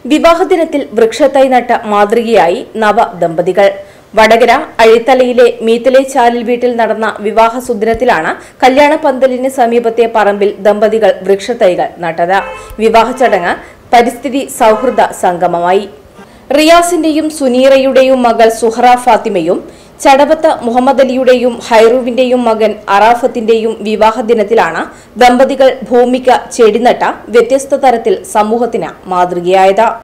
വിവാഹദിനത്തിൽ വൃക്ഷത്തൈ നട്ട മാതൃകയായി നവദമ്പതികൾ. വടകര അഴിത്തലയിലെ മീത്തലെ ചാലിൽ വീട്ടിൽ നടന്ന വിവാഹ സുദിനത്തിലാണ് കല്യാണ പന്തലിന് സമീപത്തെ പറമ്പിൽ ദമ്പതികൾ വൃക്ഷത്തൈകൾ നട്ടത്. വിവാഹ ചടങ്ങ് പരിസ്ഥിതി സൗഹൃദ സംഗമമായി. റിയാസിന്റെയും സുനീറയുടെയും മകൾ സുഹറ ഫാത്തിമയും ചടവത്ത് മുഹമ്മദ് അലിയുടെയും ഹൈറൂവിന്റെയും മകൻ അറാഫത്തിന്റെയും വിവാഹ ദിനത്തിലാണ് ദമ്പതികൾ ഭൂമിക്ക് ചെടി നട്ട വ്യത്യസ്ത തരത്തിൽ സമൂഹത്തിന് മാതൃകയായത്.